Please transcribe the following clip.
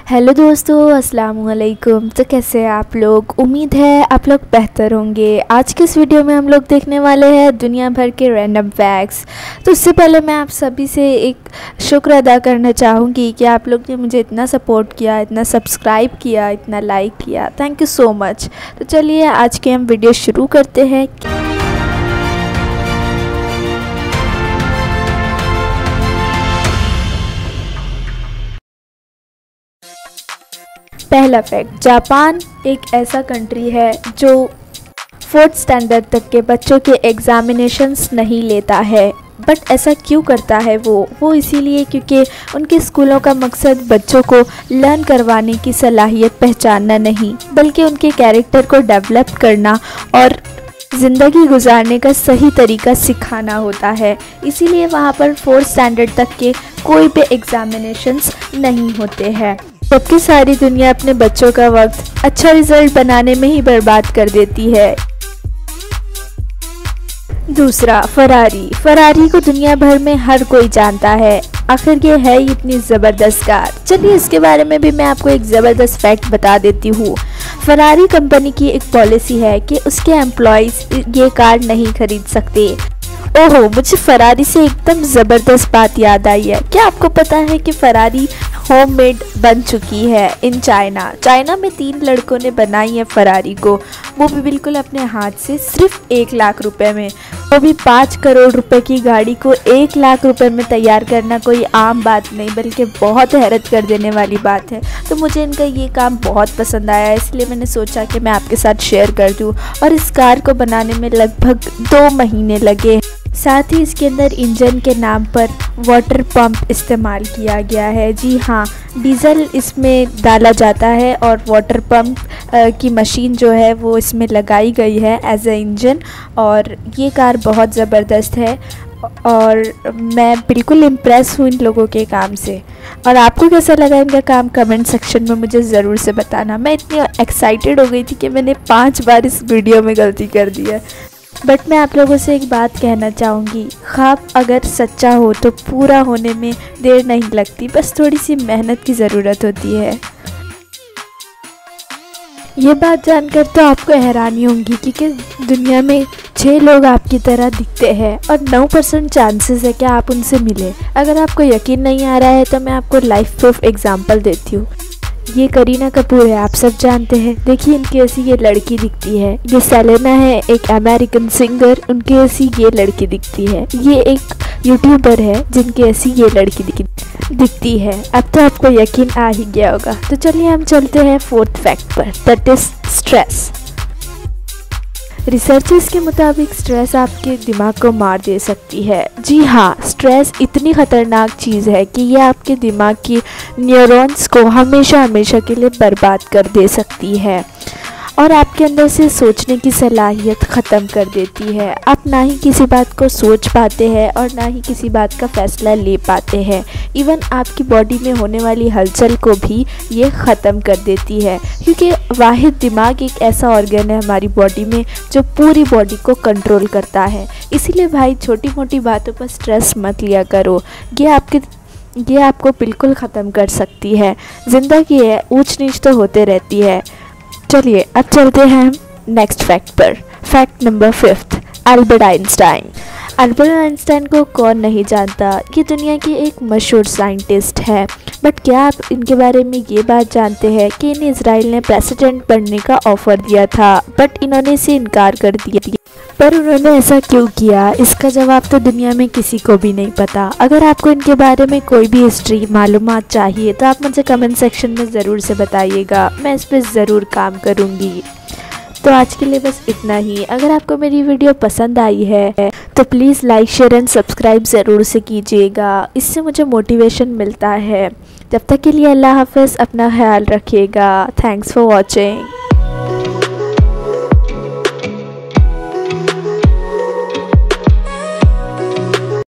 Hello दोस्तों, अस्सलाम वालेकुम। तो कैसे हैं आप लोग? उम्मीद है आप लोग बेहतर होंगे। आज के इस वीडियो में हम लोग देखने वाले हैं दुनिया भर के रैंडम फैक्ट्स। तो उससे पहले मैं आप सभी से एक शुक्र अदा करना चाहूँगी कि आप लोग ने मुझे इतना सपोर्ट किया, इतना सब्सक्राइब किया, इतना लाइक किया। Thank you so much. तो चलिए आज के हम वीडियो शुरू करते हैं। पहला फैक्ट, जापान एक ऐसा कंट्री है जो 4th स्टैंडर्ड तक के बच्चों के एग्ज़ामिनेशंस नहीं लेता है। बट ऐसा क्यों करता है वो इसीलिए क्योंकि उनके स्कूलों का मकसद बच्चों को लर्न करवाने की सलाहियत पहचानना नहीं, बल्कि उनके कैरेक्टर को डेवलप करना और ज़िंदगी गुजारने का सही तरीका सिखाना होता है। इसीलिए वहाँ पर 4th स्टैंडर्ड तक के कोई भी एग्ज़ामिनेशंस नहीं होते हैं, जबकि सारी दुनिया अपने बच्चों का वक्त अच्छा रिजल्ट बनाने में ही बर्बाद कर देती है। दूसरा, फरारी को दुनिया भर में हर कोई जानता है। आखिर ये है इतनी ज़बरदस्त कार। चलिए इसके बारे में भी मैं आपको एक ज़बरदस्त फैक्ट बता देती हूँ। फरारी कंपनी की एक पॉलिसी है कि उसके एम्प्लॉयज़ ये कार नहीं खरीद सकते। ओहो, मुझे फरारी से एकदम ज़बरदस्त बात याद आई है। क्या आपको पता है कि फरारी होममेड बन चुकी है इन चाइना में 3 लड़कों ने बनाई है फरारी को, वो भी बिल्कुल अपने हाथ से, सिर्फ 1 लाख रुपए में। वो भी 5 करोड़ रुपए की गाड़ी को 1 लाख रुपए में तैयार करना कोई आम बात नहीं, बल्कि बहुत हैरत कर देने वाली बात है। तो मुझे इनका ये काम बहुत पसंद आया, इसलिए मैंने सोचा कि मैं आपके साथ शेयर कर दूँ। और इस कार को बनाने में लगभग 2 महीने लगे। साथ ही इसके अंदर इंजन के नाम पर वाटर पंप इस्तेमाल किया गया है। जी हाँ, डीजल इसमें डाला जाता है और वाटर पंप की मशीन जो है वो इसमें लगाई गई है एज ए इंजन। और ये कार बहुत ज़बरदस्त है और मैं बिल्कुल इम्प्रेस हूँ इन लोगों के काम से। और आपको कैसा लगा इनका काम, कमेंट सेक्शन में मुझे ज़रूर से बताना। मैं इतनी एक्साइटेड हो गई थी कि मैंने 5 बार इस वीडियो में गलती कर दी है। बट मैं आप लोगों से एक बात कहना चाहूँगी, ख्वाब अगर सच्चा हो तो पूरा होने में देर नहीं लगती, बस थोड़ी सी मेहनत की ज़रूरत होती है। ये बात जानकर तो आपको हैरानी होगी कि दुनिया में 6 लोग आपकी तरह दिखते हैं और 9% चांसेस है कि आप उनसे मिले। अगर आपको यकीन नहीं आ रहा है तो मैं आपको लाइफ प्रूफ एग्जांपल देती हूँ। ये करीना कपूर है, आप सब जानते हैं। देखिए इनकी ऐसी ये लड़की दिखती है। ये सेलेना है, एक अमेरिकन सिंगर, उनकी ऐसी ये लड़की दिखती है। ये एक यूट्यूबर है जिनकी ऐसी ये लड़की दिखती है। अब तो आपको यकीन आ ही गया होगा। तो चलिए हम चलते हैं 4th फैक्ट पर, दैट इज स्ट्रेस। रिसर्चर्स के मुताबिक स्ट्रेस आपके दिमाग को मार दे सकती है। जी हाँ, स्ट्रेस इतनी ख़तरनाक चीज़ है कि ये आपके दिमाग की न्यूरॉन्स को हमेशा के लिए बर्बाद कर दे सकती है और आपके अंदर से सोचने की सलाहियत ख़त्म कर देती है। आप ना ही किसी बात को सोच पाते हैं और ना ही किसी बात का फ़ैसला ले पाते हैं। इवन आपकी बॉडी में होने वाली हलचल को भी ये ख़त्म कर देती है, क्योंकि वाहिद दिमाग एक ऐसा ऑर्गन है हमारी बॉडी में जो पूरी बॉडी को कंट्रोल करता है। इसीलिए भाई छोटी मोटी बातों पर स्ट्रेस मत लिया करो, ये आपको बिल्कुल ख़त्म कर सकती है। ज़िंदगी है, ऊंच नीच तो होते रहती है। चलिए अब चलते हैं नेक्स्ट फैक्ट पर। फैक्ट नंबर 5, अल्बर्ट आइंस्टाइन को कौन नहीं जानता। ये दुनिया की एक मशहूर साइंटिस्ट है। बट क्या आप इनके बारे में ये बात जानते हैं कि इन्हें इजराइल ने प्रेसिडेंट बनने का ऑफ़र दिया था, बट इन्होंने इसे इनकार कर दिया। पर उन्होंने ऐसा क्यों किया, इसका जवाब तो दुनिया में किसी को भी नहीं पता। अगर आपको इनके बारे में कोई भी हिस्ट्री मालूमात चाहिए तो आप मुझे कमेंट सेक्शन में ज़रूर से बताइएगा, मैं इस पर ज़रूर काम करूँगी। तो आज के लिए बस इतना ही। अगर आपको मेरी वीडियो पसंद आई है तो please like, share and subscribe ज़रूर से कीजिएगा, इससे मुझे मोटिवेशन मिलता है। जब तक के लिए अल्लाह हाफ़िज़, अपना ख्याल रखिएगा। Thanks for watching.